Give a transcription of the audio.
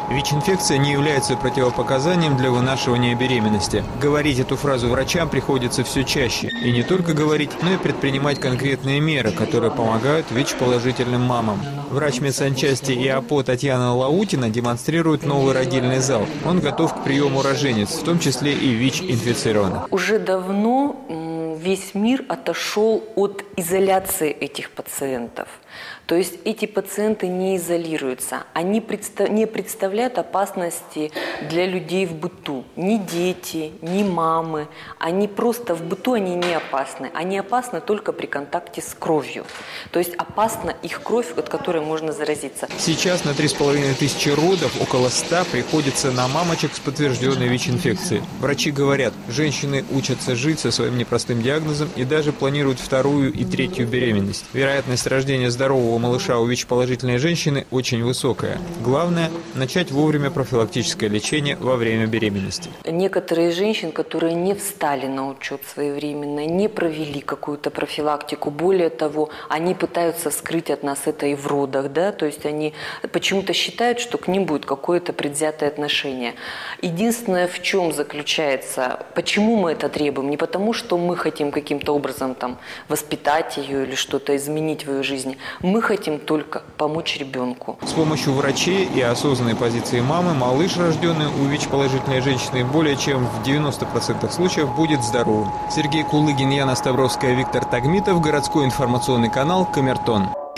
ВИЧ-инфекция не является противопоказанием для вынашивания беременности. Говорить эту фразу врачам приходится все чаще. И не только говорить, но и предпринимать конкретные меры, которые помогают ВИЧ-положительным мамам. Врач медсанчасти ИАПО Татьяна Лаутина демонстрирует новый родильный зал. Он готов к приему роженец, в том числе и ВИЧ-инфицированных. Уже давно весь мир отошел от изоляции этих пациентов. То есть эти пациенты не изолируются, они не представляют опасности для людей в быту. Ни дети, ни мамы, они просто в быту они не опасны. Они опасны только при контакте с кровью. То есть опасна их кровь, от которой можно заразиться. Сейчас на 3500 родов около 100 приходится на мамочек с подтвержденной ВИЧ-инфекцией. Врачи говорят, женщины учатся жить со своим непростым диагнозом и даже планируют вторую и третью беременность. Вероятность рождения здорового малыша у ВИЧ-положительной женщины очень высокая. Главное – начать вовремя профилактическое лечение во время беременности. Некоторые женщины, которые не встали на учет своевременно, не провели какую-то профилактику, более того, они пытаются скрыть от нас это и в родах, да? То есть они почему-то считают, что к ним будет какое-то предвзятое отношение. Единственное, в чем заключается, почему мы это требуем, не потому, что мы хотим каким-то образом там воспитать ее или что-то изменить в ее жизни, мы хотим только помочь ребенку. С помощью врачей и осознанной позиции мамы малыш, рожденный у ВИЧ-положительной женщины, более чем в 90% случаев будет здоровым. Сергей Кулыгин, Яна Ставровская, Виктор Тагмитов, городской информационный канал «Камертон».